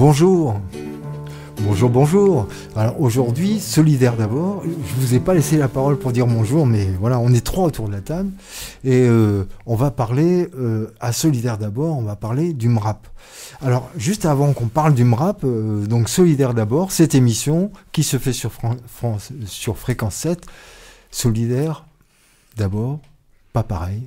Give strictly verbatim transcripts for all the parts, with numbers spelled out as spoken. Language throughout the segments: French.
Bonjour. Bonjour, bonjour. Alors aujourd'hui, Solidaire d'abord. Je vous ai pas laissé la parole pour dire bonjour, mais voilà, on est trois autour de la table. Et euh, on va parler, euh, à Solidaire d'abord, on va parler du M R A P. Alors, juste avant qu'on parle du M R A P, euh, donc Solidaire d'abord, cette émission qui se fait sur, Fran- France, sur Fréquence sept. Solidaire d'abord, pas pareil,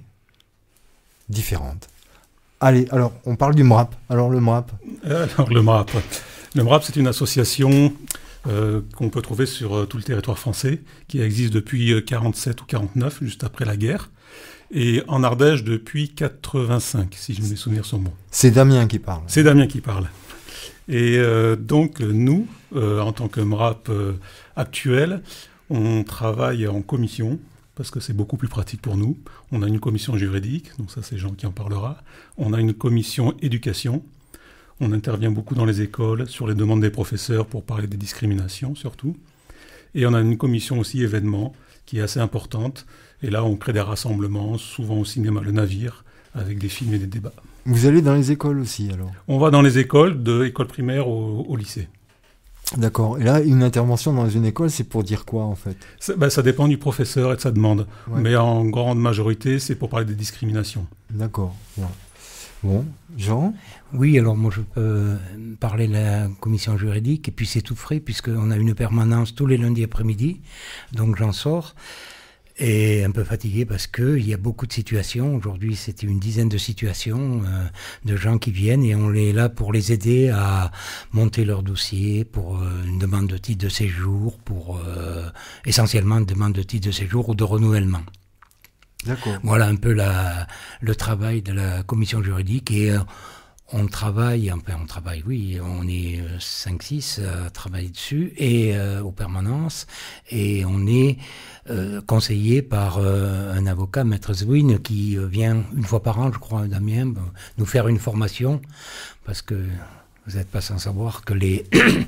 différente. Allez, alors, on parle du M R A P. Alors, le M R A P. Alors, le M R A P. Le M R A P, c'est une association euh, qu'on peut trouver sur euh, tout le territoire français, qui existe depuis euh, quarante-sept ou quarante-neuf, juste après la guerre, et en Ardèche depuis quatre-vingt-cinq, si je me souviens son mot. C'est Damien qui parle. C'est Damien qui parle. Et euh, donc, nous, euh, en tant que M R A P euh, actuel, on travaille en commission, parce que c'est beaucoup plus pratique pour nous. On a une commission juridique, donc ça c'est Jean qui en parlera. On a une commission éducation. On intervient beaucoup dans les écoles, sur les demandes des professeurs pour parler des discriminations surtout. Et on a une commission aussi événements qui est assez importante. Et là, on crée des rassemblements, souvent au cinéma Le Navire, avec des films et des débats. Vous allez dans les écoles aussi alors? On va dans les écoles, de l'école primaire au, au lycée. D'accord. Et là, une intervention dans une école, c'est pour dire quoi en fait? Ça, ben, ça dépend du professeur et de sa demande. Ouais. Mais en grande majorité, c'est pour parler des discriminations. D'accord. Ouais. Bon, Jean? Oui, alors moi je peux parler de la commission juridique, et puis c'est tout frais, puisqu'on a une permanence tous les lundis après-midi, donc j'en sors, et un peu fatigué parce qu'il y a beaucoup de situations. Aujourd'hui, c'était une dizaine de situations euh, de gens qui viennent, et on est là pour les aider à monter leur dossier, pour euh, une demande de titre de séjour, pour euh, essentiellement une demande de titre de séjour ou de renouvellement. D'accord. Voilà un peu la, le travail de la commission juridique, et euh, on travaille, enfin on travaille, oui, on est cinq six à travailler dessus, et euh, aux permanences, et on est euh, conseillé par euh, un avocat, Maître Zwin, qui euh, vient une fois par an, je crois, Damien, nous faire une formation, parce que vous n'êtes pas sans savoir que les,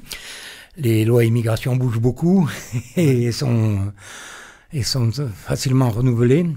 les lois immigration bougent beaucoup, et sont, et sont facilement renouvelées.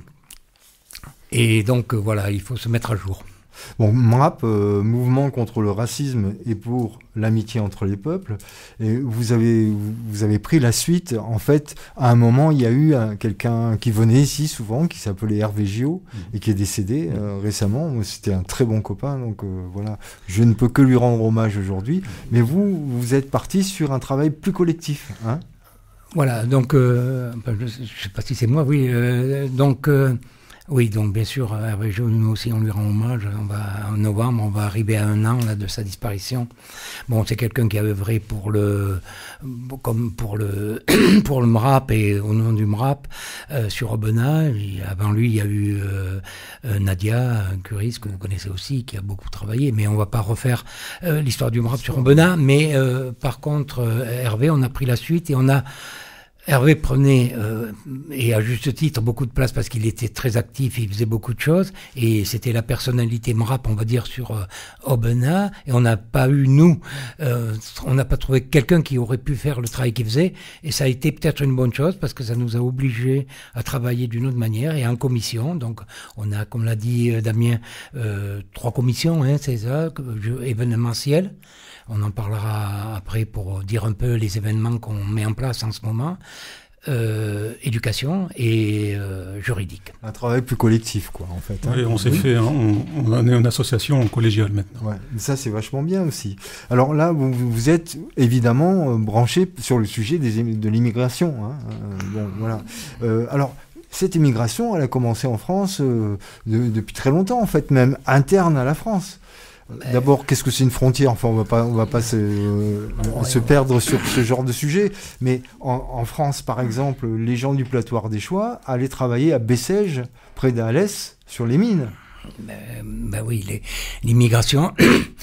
Et donc, euh, voilà, il faut se mettre à jour. Bon, M R A P, euh, Mouvement contre le racisme et pour l'amitié entre les peuples. Et vous avez, vous avez pris la suite. En fait, à un moment, il y a eu un, quelqu'un qui venait ici souvent, qui s'appelait Hervé Gio, mmh. et qui est décédé euh, récemment. C'était un très bon copain, donc euh, voilà. Je ne peux que lui rendre hommage aujourd'hui. Mais vous, vous êtes parti sur un travail plus collectif, hein? Voilà, donc, euh, je ne sais pas si c'est moi, oui. Euh, donc... Euh, Oui, donc bien sûr, Hervé Gio, nous aussi, on lui rend hommage. On va, en novembre, on va arriver à un an là, de sa disparition. Bon, c'est quelqu'un qui a œuvré pour le, comme pour le, pour le M R A P et au nom du M R A P euh, sur Aubenas. Et avant lui, il y a eu euh, euh, Nadia Curis, que vous connaissez aussi, qui a beaucoup travaillé. Mais on ne va pas refaire euh, l'histoire du M R A P sur Aubenas. Mais euh, par contre, euh, Hervé, on a pris la suite, et on a... Hervé prenait, euh, et à juste titre, beaucoup de place parce qu'il était très actif, il faisait beaucoup de choses, et c'était la personnalité M R A P, on va dire, sur euh, Aubenas, et on n'a pas eu, nous, euh, on n'a pas trouvé quelqu'un qui aurait pu faire le travail qu'il faisait, et ça a été peut-être une bonne chose, parce que ça nous a obligés à travailler d'une autre manière, et en commission. Donc on a, comme l'a dit euh, Damien, euh, trois commissions, hein, c'est ça, événementielles. On en parlera après pour dire un peu les événements qu'on met en place en ce moment. Euh, éducation et euh, juridique. Un travail plus collectif, quoi, en fait. Hein. Oui, on s'est oui. fait, hein, on, on est une association collégiale maintenant. Ouais, ça, c'est vachement bien aussi. Alors là, vous, vous êtes évidemment euh, branché sur le sujet des, de l'immigration. Hein. Euh, bon, voilà. Euh, alors, cette immigration, elle a commencé en France euh, de, depuis très longtemps, en fait, même interne à la France. D'abord, qu'est-ce que c'est une frontière? Enfin, on va pas, on va pas se, euh, ouais, se perdre sur ce genre de sujet. Mais en, en France, par exemple, les gens du plateau ardéchois allaient travailler à Bessèges, près d'Alès, sur les mines. Ben, ben oui, les, l'immigration.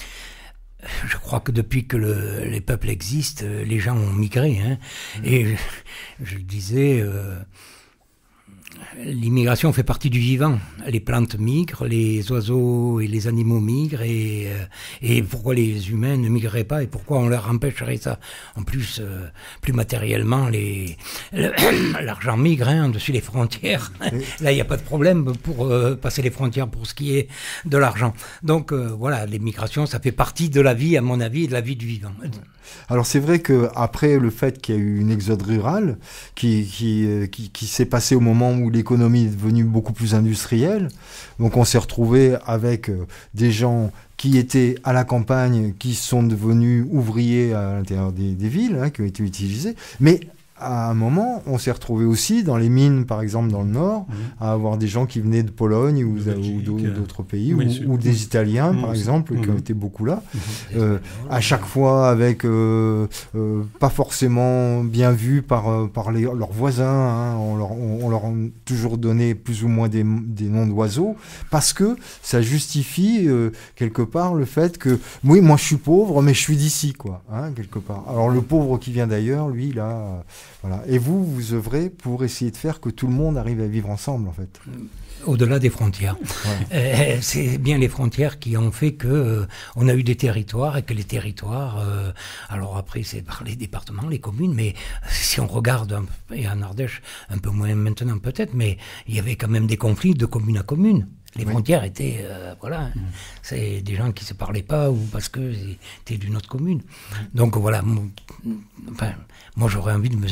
Je crois que depuis que le, les peuples existent, les gens ont migré. Hein. Mmh. Et je, je le disais. Euh, L'immigration fait partie du vivant. Les plantes migrent, les oiseaux et les animaux migrent, et, euh, et pourquoi les humains ne migreraient pas et pourquoi on leur empêcherait ça? En plus, euh, plus matériellement, les, l'argent migre hein, dessus les frontières. Oui. Là, il n'y a pas de problème pour euh, passer les frontières pour ce qui est de l'argent. Donc euh, voilà, l'immigration, ça fait partie de la vie, à mon avis, de la vie du vivant. Alors c'est vrai qu'après le fait qu'il y a eu une exode rurale qui, qui, qui, qui s'est passé au moment où l'économie est devenue beaucoup plus industrielle, donc on s'est retrouvé avec des gens qui étaient à la campagne, qui sont devenus ouvriers à l'intérieur des, des villes, hein, qui ont été utilisés, mais à un moment, on s'est retrouvé aussi dans les mines, par exemple dans le Nord, mmh. à avoir des gens qui venaient de Pologne ou, Belgique, ou d'autres pays, oui, ou, ou des Italiens, mmh. par exemple, mmh. qui ont été beaucoup là. Mmh. Euh, à chaque fois, avec euh, euh, pas forcément bien vu par, par les, leurs voisins. Hein, on, leur, on, on leur a toujours donné plus ou moins des, des noms d'oiseaux, parce que ça justifie euh, quelque part le fait que, oui, moi je suis pauvre, mais je suis d'ici, quoi, hein, quelque part. Alors le pauvre qui vient d'ailleurs, lui, là... Voilà. Et vous, vous œuvrez pour essayer de faire que tout le monde arrive à vivre ensemble, en fait. Au-delà des frontières. Ouais. Euh, c'est bien les frontières qui ont fait que euh, on a eu des territoires et que les territoires... Euh, alors après, c'est par les départements, les communes, mais si on regarde, un, et en Ardèche, un peu moins maintenant peut-être, mais il y avait quand même des conflits de commune à commune. Les oui. frontières étaient, euh, voilà, mmh. c'est des gens qui ne se parlaient pas ou parce que c'était d'une autre commune. Mmh. Donc voilà, mon, enfin, moi j'aurais envie de me,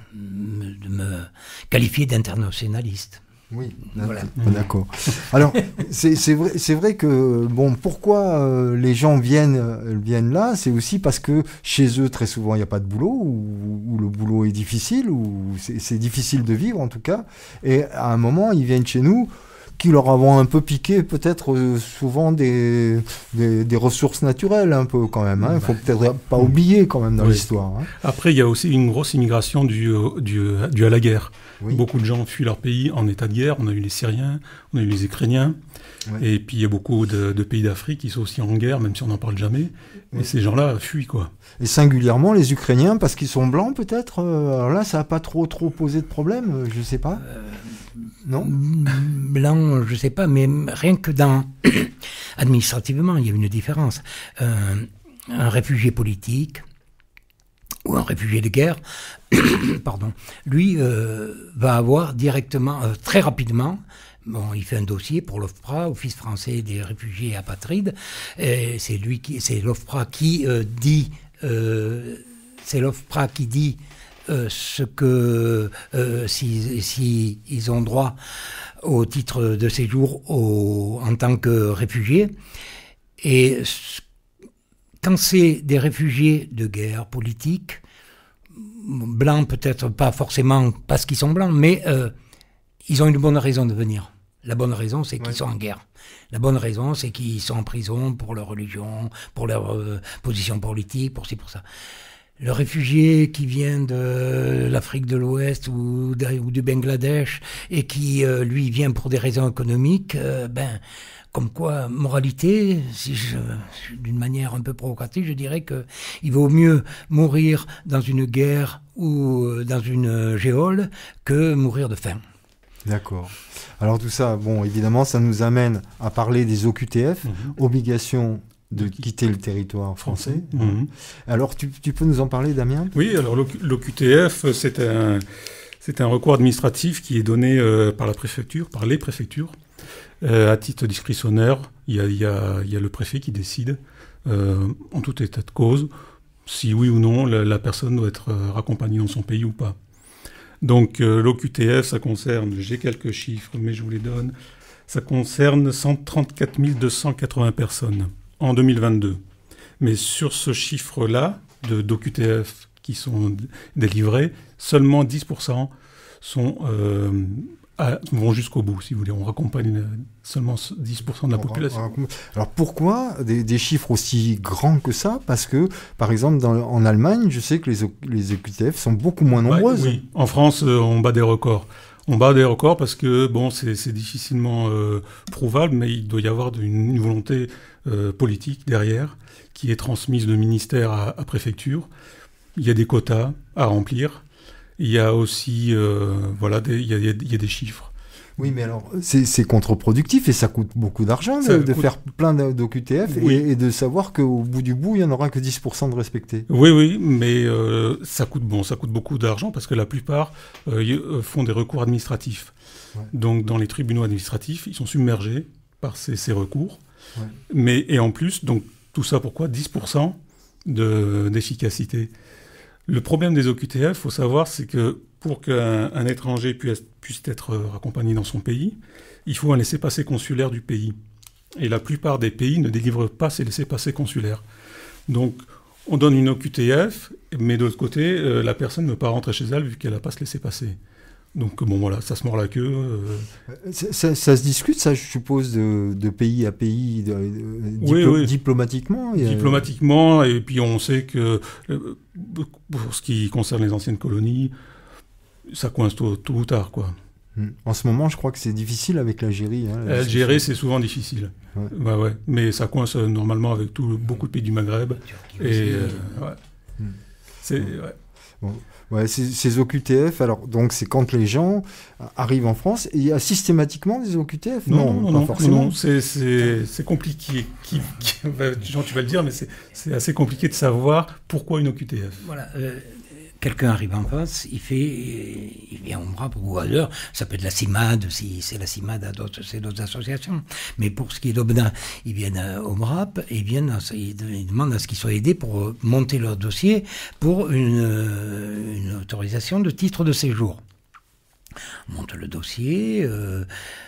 de me qualifier d'internationaliste. Oui, voilà. D'accord. Alors, c'est, c'est, vrai, c'est vrai que, bon, pourquoi euh, les gens viennent, euh, viennent là, c'est aussi parce que chez eux, très souvent, il n'y a pas de boulot, ou, ou le boulot est difficile, ou c'est, c'est difficile de vivre en tout cas, et à un moment, ils viennent chez nous, qui leur avons un peu piqué peut-être euh, souvent des, des, des ressources naturelles un peu quand même. Il hein. ne faut peut-être pas oublier quand même dans oui. l'histoire. Hein. Après, il y a aussi une grosse immigration due, due, due à la guerre. Oui. Beaucoup de gens fuient leur pays en état de guerre. On a eu les Syriens, on a eu les Ukrainiens. Oui. Et puis il y a beaucoup de, de pays d'Afrique qui sont aussi en guerre, même si on n'en parle jamais. Oui. Et ces gens-là fuient, quoi. Et singulièrement les Ukrainiens, parce qu'ils sont blancs peut-être. Alors là, ça n'a pas trop, trop posé de problème, je ne sais pas. Euh... Non, blanc, je sais pas, mais rien que dans administrativement, il y a une différence. Euh, un réfugié politique ou un réfugié de guerre, pardon, lui euh, va avoir directement, euh, très rapidement. Bon, il fait un dossier pour l'OFPRA, Office français des réfugiés apatrides. Et c'est lui qui, c'est l'OFPRA qui euh, dit, euh, c'est l'OFPRA qui dit. Euh, ce que euh, si, si ils ont droit au titre de séjour au, en tant que réfugiés. Et quand c'est des réfugiés de guerre politique, blancs peut-être pas forcément parce qu'ils sont blancs, mais euh, ils ont une bonne raison de venir. La bonne raison, c'est qu'ils ouais. sont en guerre. La bonne raison, c'est qu'ils sont en prison pour leur religion, pour leur euh, position politique, pour ci, pour ça. Le réfugié qui vient de l'Afrique de l'Ouest ou, de, ou du Bangladesh et qui, euh, lui, vient pour des raisons économiques, euh, ben, comme quoi, moralité, si je, d'une manière un peu provocative, je dirais que il vaut mieux mourir dans une guerre ou dans une géole que mourir de faim. D'accord. Alors tout ça, bon, évidemment, ça nous amène à parler des O Q T F, mmh. obligations de quitter le territoire français. Mmh. Alors, tu, tu peux nous en parler, Damien ? Oui, alors l'O Q T F, c'est un, c'est un recours administratif qui est donné euh, par la préfecture, par les préfectures. Euh, à titre discrétionnaire, il y a, il y a, il y a le préfet qui décide, euh, en tout état de cause, si oui ou non la, la personne doit être euh, raccompagnée dans son pays ou pas. Donc, euh, l'O Q T F, ça concerne, j'ai quelques chiffres, mais je vous les donne, ça concerne cent trente-quatre mille deux cent quatre-vingts personnes. En deux mille vingt-deux. Mais sur ce chiffre-là, de d'O Q T F qui sont d- délivrés, seulement dix pour cent sont, euh, à, vont jusqu'au bout, si vous voulez. On raccompagne seulement dix pour cent de la population. Alors pourquoi des, des chiffres aussi grands que ça ? Parce que, par exemple, dans, en Allemagne, je sais que les, les O Q T F sont beaucoup moins nombreuses. Ouais, oui, en France, euh, on bat des records. On bat des records parce que, bon, c'est, c'est difficilement euh, prouvable, mais il doit y avoir une, une volonté euh, politique derrière qui est transmise de ministère à, à préfecture. Il y a des quotas à remplir. Il y a aussi, euh, voilà, des, il y a, il y a des chiffres. Oui, mais alors, c'est, c'est contre-productif et ça coûte beaucoup d'argent de, de coûte... faire plein d'O Q T F oui. et, et de savoir qu'au bout du bout, il n'y en aura que dix pour cent de respectés. Oui, oui, mais euh, ça coûte bon, ça coûte beaucoup d'argent parce que la plupart euh, font des recours administratifs. Ouais. Donc, dans les tribunaux administratifs, ils sont submergés par ces, ces recours. Ouais. Mais, et en plus, donc, tout ça pourquoi dix pour cent de, d'efficacité. Le problème des O Q T F, il faut savoir, c'est que pour qu'un un étranger puisse, puisse être accompagné dans son pays, il faut un laissez-passer consulaire du pays. Et la plupart des pays ne délivrent pas ces laissez-passer consulaires. Donc, on donne une O Q T F, mais de l'autre côté, euh, la personne ne peut pas rentrer chez elle vu qu'elle n'a pas ce laissez-passer. Donc, bon, voilà, ça se mord la queue. Euh... Ça, ça, ça se discute, ça, je suppose, de, de pays à pays, de, de, oui, diplo- oui. diplomatiquement. Et diplomatiquement, et puis on sait que, euh, pour ce qui concerne les anciennes colonies, ça coince tôt, tôt ou tard, quoi. En ce moment, je crois que c'est difficile avec l'Algérie. Hein, L'Algérie, c'est souvent difficile. Ouais. Bah ouais. Mais ça coince euh, normalement avec tout, beaucoup de pays du Maghreb. Et euh, ouais. Mm. C'est... Ouais. Bon. Ouais, ces, ces O Q T F, alors, donc c'est quand les gens arrivent en France, et il y a systématiquement des O Q T F? Non, non, non, pas non, forcément. Non, c'est, c'est, c'est compliqué. Qui, qui, Jean, tu vas le dire, mais c'est, c'est assez compliqué de savoir pourquoi une O Q T F. Voilà. Euh, quelqu'un arrive en face, il fait, il vient au M R A P ou ailleurs, ça peut être la CIMAD, si c'est la CIMAD, d'autres, c'est d'autres associations. Mais pour ce qui est d'Aubenas, ils viennent au M R A P et ils, viennent, ils demandent à ce qu'ils soient aidés pour monter leur dossier pour une, une autorisation de titre de séjour. On monte le dossier, euh,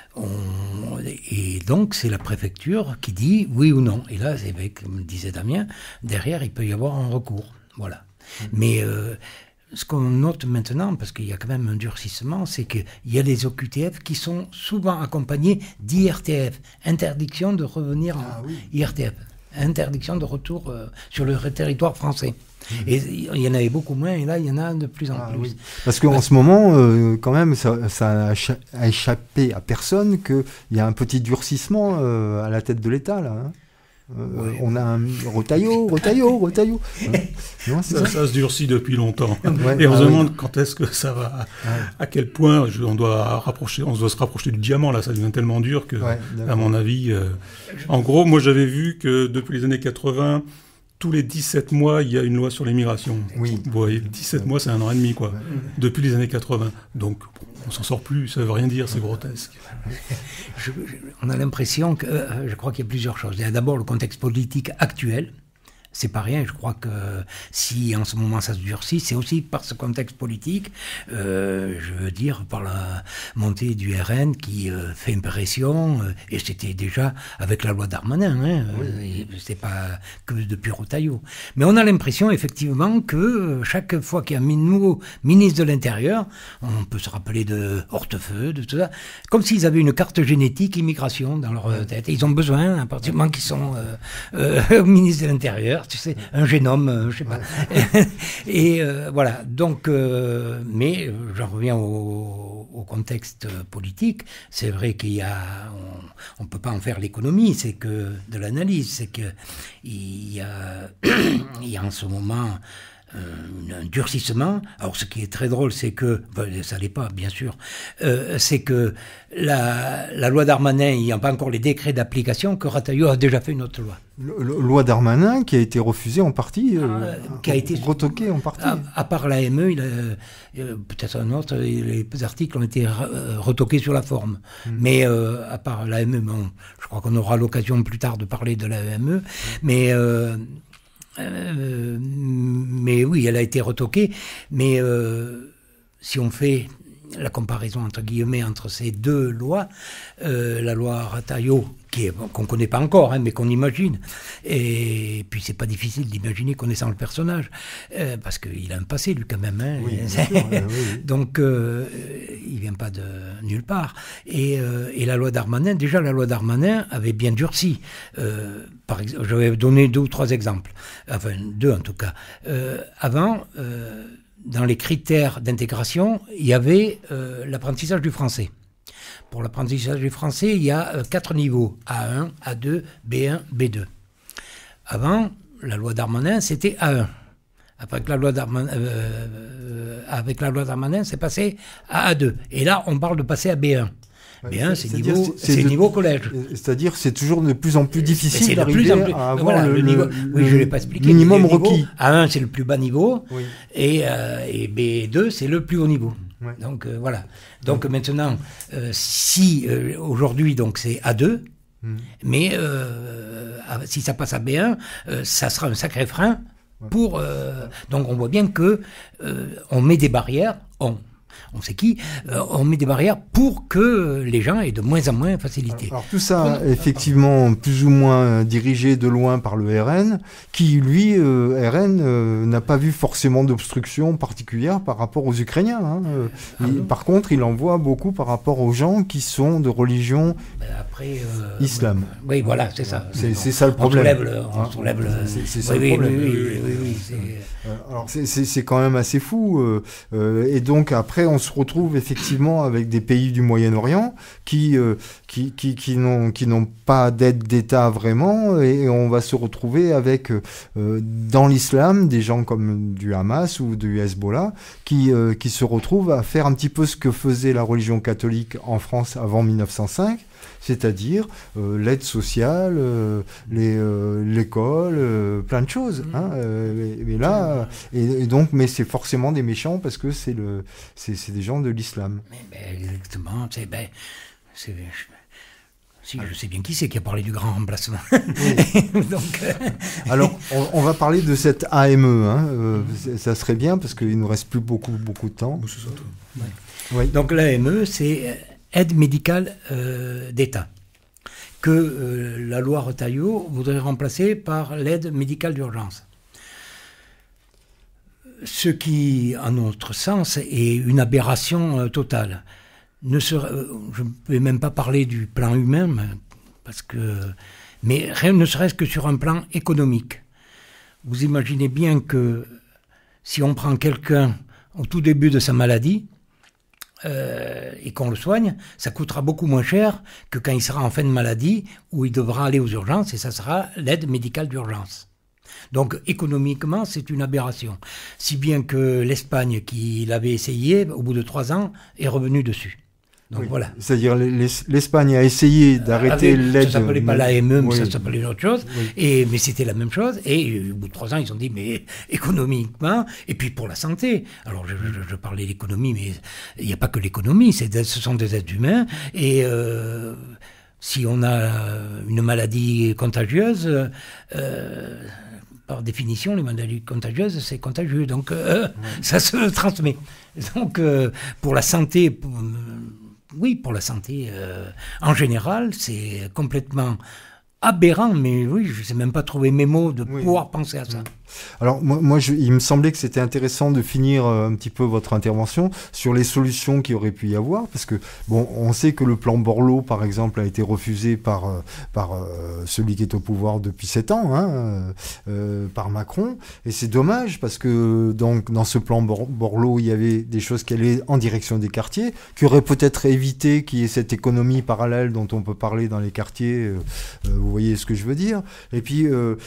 on, et donc c'est la préfecture qui dit oui ou non. Et là, c'est, comme disait Damien, derrière, il peut y avoir un recours. Voilà. Mmh. Mais euh, ce qu'on note maintenant, parce qu'il y a quand même un durcissement, c'est qu'il y a les O Q T F qui sont souvent accompagnés d'I R T F, interdiction de revenir ah, en oui. I R T F, interdiction de retour euh, sur le territoire français. Mmh. Et il y en avait beaucoup moins, et là, il y en a de plus en ah, plus. Oui. Parce qu'en ce moment, euh, quand même, ça, ça a échappé à personne qu'il y a un petit durcissement euh, à la tête de l'État, là, hein. Euh, oui. On a un Retailleau, Retailleau, Retailleau. Non, c'est ça, ça, ça se durcit depuis longtemps. Ouais, et on ah, se demande oui. quand est-ce que ça va, ah, à quel point je, on doit rapprocher, on doit se rapprocher du diamant là. Ça devient tellement dur que, ouais, à mon avis, euh, en gros, moi j'avais vu que depuis les années quatre-vingts, tous les dix-sept mois, il y a une loi sur l'immigration. Oui. Vous voyez, dix-sept ouais. mois, c'est un an et demi, quoi. Ouais. Depuis les années quatre-vingts. Donc, on s'en sort plus, ça veut rien dire, c'est grotesque. Je, je, on a l'impression que, euh, je crois qu'il y a plusieurs choses. Il y a d'abord le contexte politique actuel. C'est pas rien, je crois que si en ce moment ça se durcit, c'est aussi par ce contexte politique, euh, je veux dire par la montée du R N qui euh, fait une pression, euh, et c'était déjà avec la loi Darmanin, hein, oui. euh, c'est pas que depuis Retailleau. Mais on a l'impression effectivement que chaque fois qu'il y a un nouveau ministre de l'Intérieur, on peut se rappeler de Hortefeux, de tout ça, comme s'ils avaient une carte génétique immigration dans leur tête. Et ils ont besoin, à partir du moment qu'ils sont euh, euh, ministre de l'Intérieur, tu sais, un génome, euh, je sais pas. Ouais. Et euh, voilà, donc, euh, mais j'en reviens au, au contexte politique. C'est vrai qu'il y a, on ne peut pas en faire l'économie, c'est que de l'analyse, c'est que il y a, il y a en ce moment un durcissement. Alors ce qui est très drôle, c'est que, enfin, ça l'est pas bien sûr, euh, c'est que la, la loi Darmanin, il n'y a pas encore les décrets d'application, que Retailleau a déjà fait une autre loi. Le, le, loi Darmanin qui a été refusée en partie, euh, euh, qui a été retoquée en partie. À, à part l'A M E, il a, euh, peut-être un autre, les articles ont été re, retoqués sur la forme. Mmh. Mais euh, à part l'A M E, bon, je crois qu'on aura l'occasion plus tard de parler de l'A M E, mmh. mais euh, Euh, mais oui, elle a été retoquée. Mais euh, si on fait la comparaison entre guillemets entre ces deux lois, euh, la loi Retailleau, qui est, bon, qu'on ne connaît pas encore, hein, mais qu'on imagine, et puis c'est pas difficile d'imaginer connaissant le personnage, euh, parce qu'il a un passé lui quand même. Hein, oui, sûr, oui, oui. Donc euh, il vient pas de nulle part. Et, euh, et la loi Darmanin, déjà la loi Darmanin avait bien durci. Euh, par exemple, je vais donner deux ou trois exemples, enfin deux en tout cas. Euh, avant. Euh, Dans les critères d'intégration, il y avait euh, l'apprentissage du français. Pour l'apprentissage du français, il y a euh, quatre niveaux, A un, A deux, B un, B deux. Avant, la loi Darmanin, c'était A un. Avec la loi Darmanin, euh, avec la loi Darmanin, c'est passé à A deux. Et là, on parle de passer à B un. B un, c'est niveau, c'est de, niveau collège. C'est-à-dire, c'est toujours de plus en plus difficile d'arriver à avoir voilà, le, le niveau. Le, oui, je l'ai pas expliqué. Minimum le requis. Niveau, A un, c'est le plus bas niveau, oui. et, euh, et B deux, c'est le plus haut niveau. Ouais. Donc euh, voilà. Donc ouais. maintenant, euh, si euh, aujourd'hui, donc c'est A deux. Mmh. Mais euh, si ça passe à B un, euh, ça sera un sacré frein pour. Euh, donc on voit bien que euh, on met des barrières. On, on sait qui. Euh, on met des barrières pour que les gens aient de moins en moins facilité. Alors, alors tout ça, Prenons, effectivement, plus ou moins dirigé de loin par le R N, qui lui, euh, R N, euh, n'a pas vu forcément d'obstruction particulière par rapport aux Ukrainiens. Hein. Euh, ah il, par contre, il en voit beaucoup par rapport aux gens qui sont de religion ben après, euh, islam. Oui, voilà, c'est ça. C'est, c'est ça le problème. On soulève le... On soulève le... C'est, c'est ça oui, le problème. Oui, oui, oui, oui, oui, c'est... Alors c'est, c'est, c'est quand même assez fou. Euh, euh, et donc après, on se retrouve effectivement avec des pays du Moyen-Orient qui, euh, qui, qui, qui, n'ont, qui n'ont pas d'aide d'État vraiment. Et on va se retrouver avec, euh, dans l'islam, des gens comme du Hamas ou du Hezbollah qui, euh, qui se retrouvent à faire un petit peu ce que faisait la religion catholique en France avant mille neuf cent cinq. C'est-à-dire euh, l'aide sociale, euh, les, euh, l'école, euh, plein de choses. Hein, euh, et, et là, et, et donc, mais c'est forcément des méchants parce que c'est le, c'est, c'est des gens de l'islam. Mais, ben, exactement. C'est, ben, c'est, je, si je sais bien qui c'est qui a parlé du grand remplacement. Oui. donc, euh... Alors, on, on va parler de cette A M E. Hein, euh, ça serait bien parce qu'il nous reste plus beaucoup, beaucoup de temps. C'est surtout. Ouais. Oui. Donc l'A M E, c'est aide médicale euh, d'État, que euh, la loi Retailleau voudrait remplacer par l'aide médicale d'urgence. Ce qui, à notre sens, est une aberration euh, totale. Ne serait, euh, je ne peux même pas parler du plan humain, parce que, mais rien ne serait-ce que sur un plan économique. Vous imaginez bien que si on prend quelqu'un au tout début de sa maladie, Euh, et qu'on le soigne, ça coûtera beaucoup moins cher que quand il sera en fin de maladie où il devra aller aux urgences et ça sera l'aide médicale d'urgence. Donc économiquement, c'est une aberration. Si bien que l'Espagne, qui l'avait essayé, au bout de trois ans, est revenue dessus. Donc oui. Voilà. C'est-à-dire l'Espagne a essayé d'arrêter euh, l'aide. Ça s'appelait pas l'A M E, mais oui. ça s'appelait autre chose. Oui. Et, mais c'était la même chose. Et au bout de trois ans, ils ont dit, mais économiquement, et puis pour la santé. Alors je, je, je parlais d'économie, mais il n'y a pas que l'économie, c'est, ce sont des êtres humains. Et euh, si on a une maladie contagieuse, euh, par définition, les maladies contagieuses, c'est contagieux. Donc euh, oui. Ça se transmet. Donc euh, pour la santé... Pour, Oui, pour la santé, euh, en général, c'est complètement aberrant, mais oui, je ne sais même pas trouver mes mots de oui. pouvoir penser à ça. Alors, moi, moi je, il me semblait que c'était intéressant de finir euh, un petit peu votre intervention sur les solutions qu'il aurait pu y avoir, parce que, bon, on sait que le plan Borloo, par exemple, a été refusé par, euh, par euh, celui qui est au pouvoir depuis sept ans, hein, euh, par Macron, et c'est dommage, parce que, donc, dans ce plan Bor- Borloo, il y avait des choses qui allaient en direction des quartiers, qui auraient peut-être évité qu'il y ait cette économie parallèle dont on peut parler dans les quartiers, euh, euh, vous voyez ce que je veux dire, et puis, euh,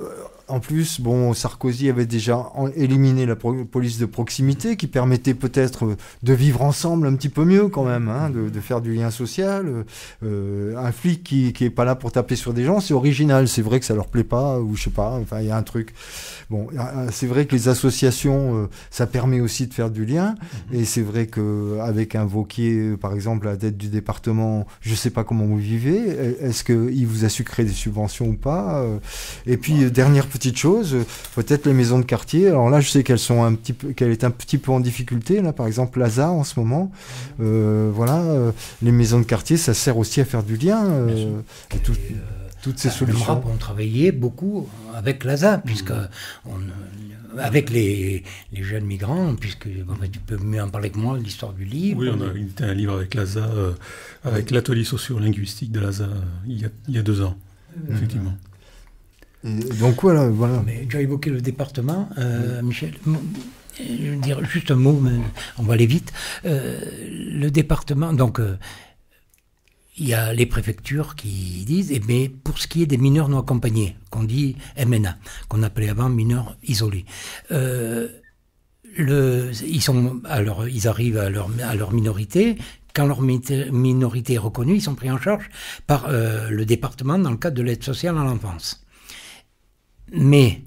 en plus, bon, Sarkozy avait déjà éliminé la pro- police de proximité qui permettait peut-être de vivre ensemble un petit peu mieux quand même, hein, de, de faire du lien social. Euh, un flic qui qui est pas là pour taper sur des gens, c'est original. C'est vrai que ça leur plaît pas ou je sais pas. Enfin, il y a un truc. Bon, c'est vrai que les associations, euh, ça permet aussi de faire du lien. Mmh. Et c'est vrai que avec un Wauquiez, par exemple, à la tête du département, je sais pas comment vous vivez. Est-ce que il vous a sucré des subventions ou pas? Et puis ouais. dernière petite chose, peut-être les maisons de quartier. Alors là, je sais qu'elles sont un petit peu, qu'elle est un petit peu en difficulté. Là, par exemple, Plaza en ce moment. Euh, voilà, euh, les maisons de quartier, ça sert aussi à faire du lien. Euh, et tout, et euh, toutes ces bah, solutions. Le M R A P, on travaillait beaucoup avec l'A S A, puisque mmh. on, avec les, les jeunes migrants, puisque bon, tu peux mieux en parler que moi, l'histoire du livre. Oui, on a édité un livre avec l'A S A, euh, avec oui. l'atelier socio-linguistique de l'A S A, il y a, il y a deux ans, mmh. effectivement. Et donc voilà, voilà. Mais tu as évoqué le département, euh, oui. Michel. Je veux dire juste un mot, mais on va aller vite. Euh, le département, donc euh, il y a les préfectures qui disent, eh bien, pour ce qui est des mineurs non accompagnés, qu'on dit M N A, qu'on appelait avant mineurs isolés. Euh, le, ils sont, alors ils arrivent à leur à leur minorité. quand leur minorité est reconnue, ils sont pris en charge par euh, le département dans le cadre de l'aide sociale à l'enfance. Mais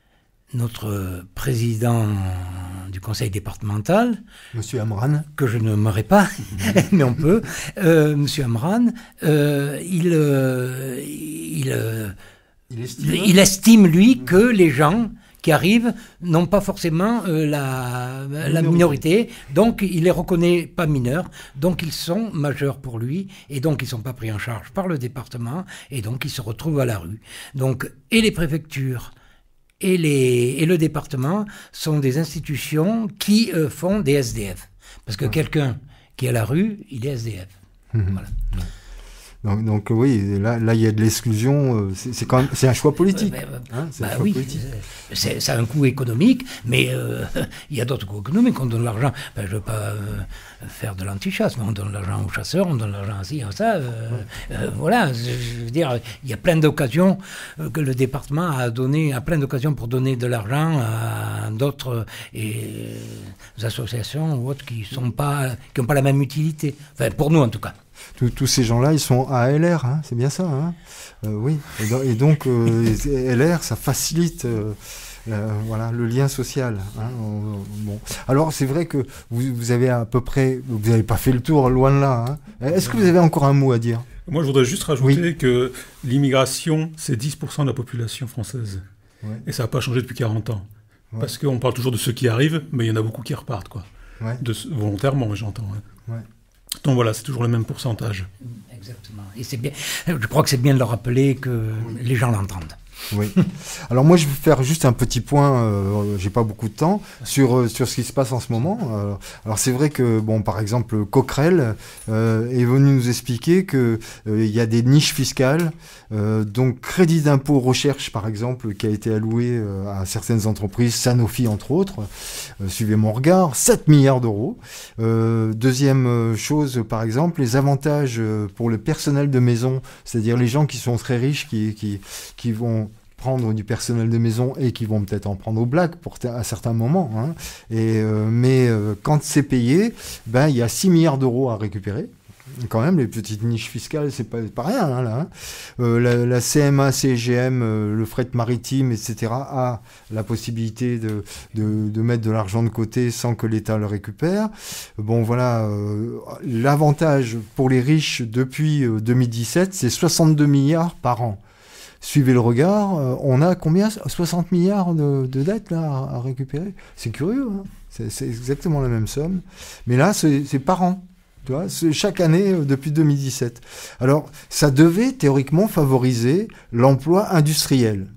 notre président du conseil départemental, Monsieur Amran, que je ne nommerai pas, mais on peut, euh, Monsieur Amran, euh, il, euh, il, euh, il estime, il estime, lui, que les gens qui arrivent n'ont pas forcément euh, la, la minorité, donc il les reconnaît pas mineurs, donc ils sont majeurs pour lui, et donc ils ne sont pas pris en charge par le département, et donc ils se retrouvent à la rue. Donc, et les préfectures et, les, et le département sont des institutions qui euh, font des S D F. Parce que ouais. quelqu'un qui est à la rue, il est S D F. Mmh. Voilà. Ouais. Donc, donc oui, là, là, il y a de l'exclusion. Euh, c'est, c'est quand même, c'est un choix politique. Euh, bah, hein, c'est bah, un choix oui, politique. C'est, c'est, ça a un coût économique, mais euh, il y a d'autres coûts économiques. On donne l'argent. Ben, je ne veux pas euh, faire de l'antichasse, mais on donne l'argent aux chasseurs, on donne l'argent à ci, à ça. Euh, ouais. euh, voilà, je, je veux dire, il y a plein d'occasions euh, que le département a donné, a plein d'occasions pour donner de l'argent à d'autres et, euh, associations ou autres qui n'ont pas, qui ont pas la même utilité. Enfin, pour nous en tout cas. Tous, tous ces gens-là, ils sont à L R, hein, c'est bien ça, hein euh, oui. Et, do- et donc, euh, L R, ça facilite euh, euh, voilà, le lien social. Hein, on, bon. Alors, c'est vrai que vous, vous avez à peu près, vous n'avez pas fait le tour, loin de là. Hein. Est-ce que vous avez encore un mot à dire ? Moi, je voudrais juste rajouter oui. que l'immigration, c'est dix pour cent de la population française. Ouais. Et ça n'a pas changé depuis quarante ans. Ouais. Parce qu'on parle toujours de ceux qui arrivent, mais il y en a beaucoup qui repartent, quoi. Ouais. De, volontairement, j'entends. Hein. Ouais. Donc voilà, c'est toujours le même pourcentage. Exactement. Et c'est bien. Je crois que c'est bien de leur rappeler que oui. les gens l'entendent. Oui. Alors moi, je vais faire juste un petit point. Euh, j'ai pas beaucoup de temps sur euh, sur ce qui se passe en ce moment. Euh, alors c'est vrai que bon, par exemple, Coquerel euh, est venu nous expliquer que euh, il y a des niches fiscales. Euh, donc crédit d'impôt recherche, par exemple, qui a été alloué euh, à certaines entreprises, Sanofi entre autres. Euh, suivez mon regard, sept milliards d'euros. Euh, deuxième chose, par exemple, les avantages pour le personnel de maison, c'est-à-dire les gens qui sont très riches, qui qui qui vont prendre du personnel de maison et qui vont peut-être en prendre aux blagues pour t- à certains moments. Hein. Et, euh, mais euh, quand c'est payé, ben, il y a six milliards d'euros à récupérer. Quand même, les petites niches fiscales, c'est pas, pas rien. Hein, là, hein. Euh, la, la C M A, C G M, euh, le fret maritime, et cetera a la possibilité de, de, de mettre de l'argent de côté sans que l'État le récupère. Bon, voilà. Euh, l'avantage pour les riches depuis euh, deux mille dix-sept, c'est soixante-deux milliards par an. Suivez le regard, euh, on a combien ? soixante milliards de, de dettes là, à, à récupérer. C'est curieux, hein, c'est, c'est exactement la même somme. Mais là, c'est, c'est par an, tu vois, c'est chaque année euh, depuis deux mille dix-sept. Alors, ça devait théoriquement favoriser l'emploi industriel.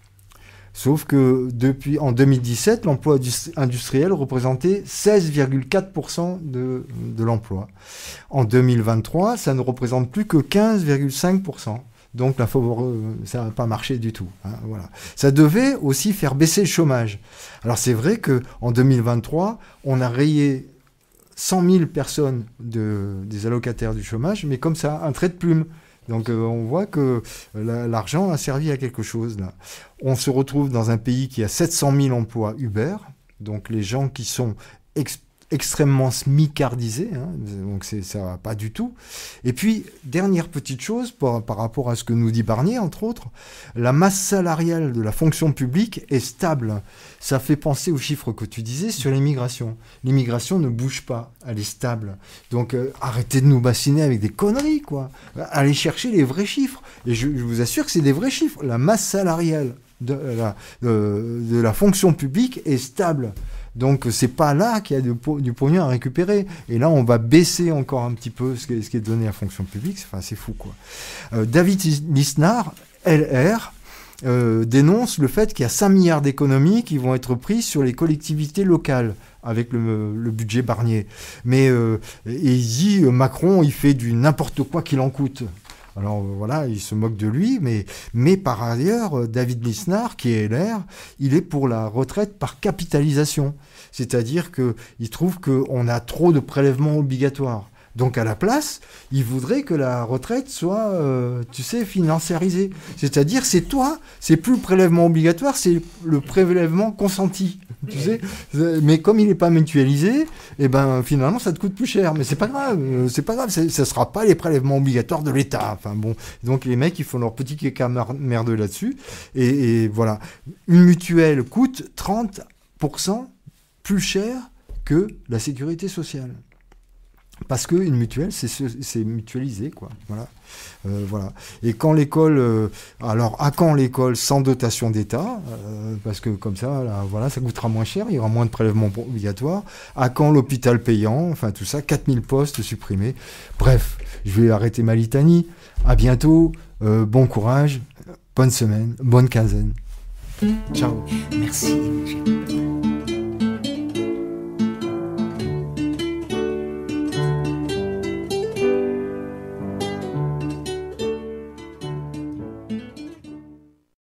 Sauf que depuis en deux mille dix-sept, l'emploi industriel représentait seize virgule quatre pour cent de, de l'emploi. En deux mille vingt-trois, ça ne représente plus que quinze virgule cinq pour cent. Donc, la favor... ça n'a pas marché du tout. Hein, voilà. Ça devait aussi faire baisser le chômage. Alors, c'est vrai qu'en deux mille vingt-trois, on a rayé cent mille personnes de... des allocataires du chômage, mais comme ça, un trait de plume. Donc, euh, on voit que la... l'argent a servi à quelque chose. Là. On se retrouve dans un pays qui a sept cent mille emplois Uber, donc les gens qui sont exp... extrêmement smicardisé, hein, donc c'est, ça va pas du tout. Et puis, dernière petite chose, par, par rapport à ce que nous dit Barnier, entre autres, la masse salariale de la fonction publique est stable. Ça fait penser aux chiffres que tu disais sur l'immigration. L'immigration ne bouge pas, elle est stable. Donc, euh, arrêtez de nous bassiner avec des conneries, quoi. Allez chercher les vrais chiffres. Et je, je vous assure que c'est des vrais chiffres. La masse salariale de la, de, de la fonction publique est stable. Donc, c'est pas là qu'il y a du, du pognon à récupérer. Et là, on va baisser encore un petit peu ce qui est, ce qui est donné à la fonction publique. Enfin, c'est fou, quoi. Euh, David Lisnard, L R, euh, dénonce le fait qu'il y a cinq milliards d'économies qui vont être prises sur les collectivités locales avec le, le budget Barnier. Mais euh, et il dit, Macron, il fait du n'importe quoi qu'il en coûte. Alors voilà, il se moque de lui, mais, mais par ailleurs, David Lisnard, qui est L R, il est pour la retraite par capitalisation. C'est-à-dire qu'il trouve qu'on a trop de prélèvements obligatoires. Donc à la place, il voudrait que la retraite soit, euh, tu sais, financiarisée. C'est-à-dire, c'est toi, c'est plus le prélèvement obligatoire, c'est le prélèvement consenti. tu sais. Mais comme il n'est pas mutualisé, eh ben, finalement, ça te coûte plus cher. Mais c'est pas grave, c'est pas grave, ça ne sera pas les prélèvements obligatoires de l'État. Enfin bon, donc les mecs, ils font leur petit caca merdeux là-dessus. Et, et voilà, une mutuelle coûte trente pour cent plus cher que la sécurité sociale. Parce qu'une mutuelle, c'est mutualisé, quoi. Voilà. Euh, voilà. Et quand l'école... Euh, alors, à quand l'école sans dotation d'État euh, parce que comme ça, là, voilà, ça coûtera moins cher, il y aura moins de prélèvements obligatoires. À quand l'hôpital payant? Enfin, tout ça, quatre mille postes supprimés. Bref, je vais arrêter ma litanie. À bientôt. Euh, bon courage. Bonne semaine. Bonne quinzaine. Ciao. Merci.